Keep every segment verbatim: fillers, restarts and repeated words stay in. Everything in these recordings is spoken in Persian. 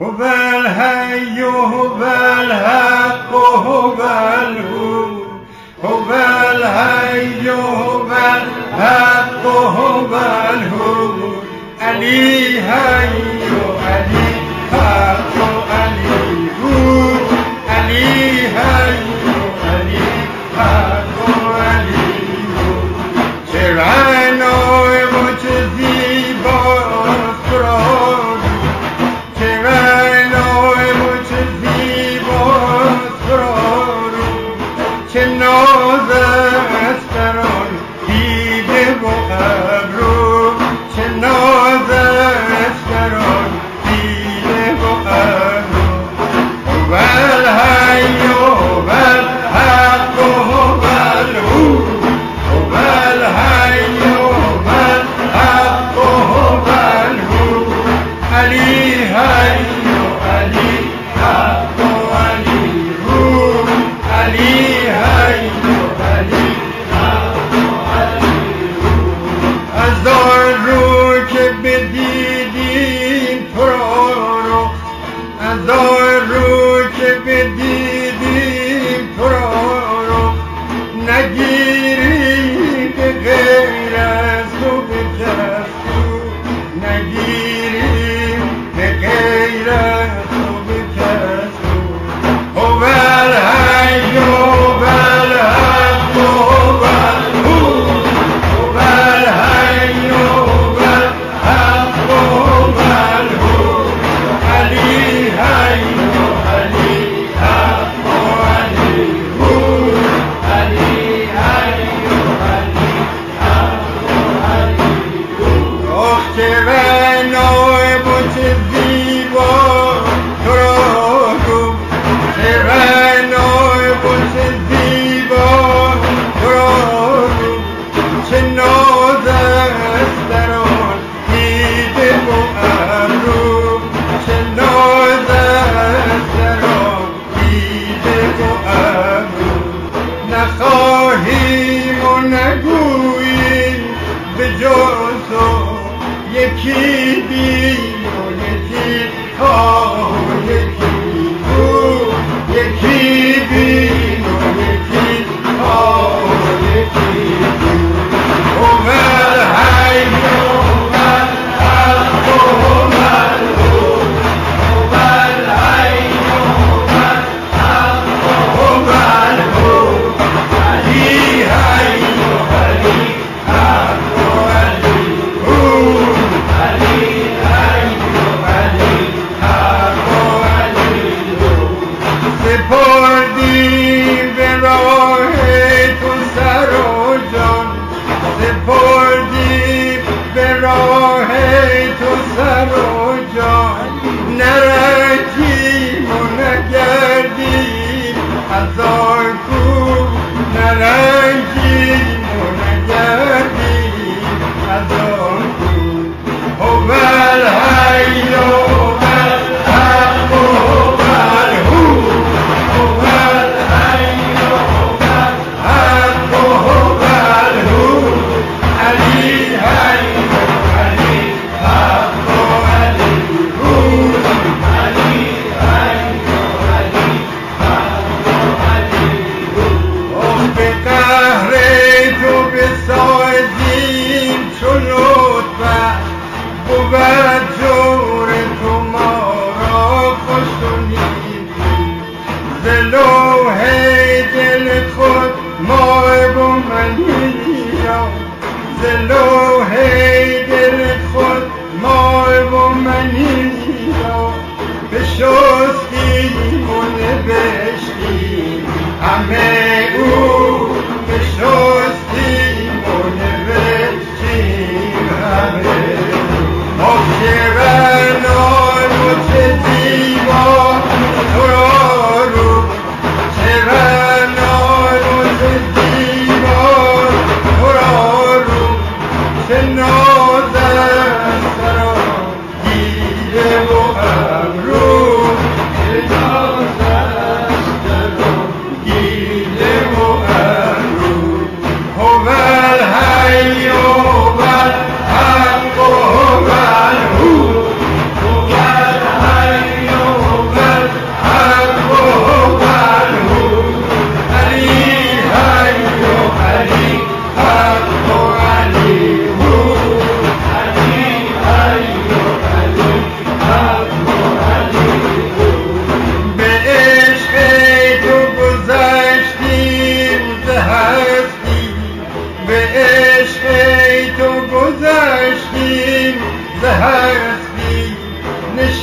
هو الحي هو الحق هو الهو هو الحي هو الحق هو الهو علی حی و علی حق و علی هو علی حی و علی حق و علی هو چه رعنای و چه زیباست فرار چه رعنای و چه زیباست فرار چه ناز است در آن دیده و ابرو چه ناز است در آن دیده و ابرو هو الحی هو الحق هو الهو هو الحی هو الحق هو الهو علی حی و علی حق و علی هو علی حی و علی حق و علی هو از آن رو که بدیدیم تو رو از آن رو که بدیدیم تو رو نگیری به غیر از تو به کس تو نگیری به غیر از تو به کس تو هو الحی هو الحق هو الهو هو الحی هو الحق هو الهو علی حی و علی حق و علی هو علی حی و علی حق و علی هو آخ چه رعنای و چه زیبا تو را رو چه رعنای و چه زیبا تو را رو چه ناز است در آن دیده و ابرو چه ناز است در آن دیده و ابرو نخواهیم و نگوییم به جز تو یکی بین و یکی خواه و یکی گو یکی بین و یکی خواه و یکی گو هو الحی هو الحق هو الهو هو الحی هو الحق هو الهو علی حی و علی حق و علی هو علی حی و علی حق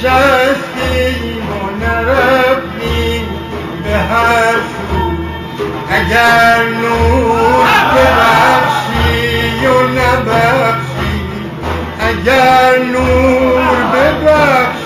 نشستیم و نرفتیم به هر سو اگر نور ببخشی و نبخشی اگر نور ببخشی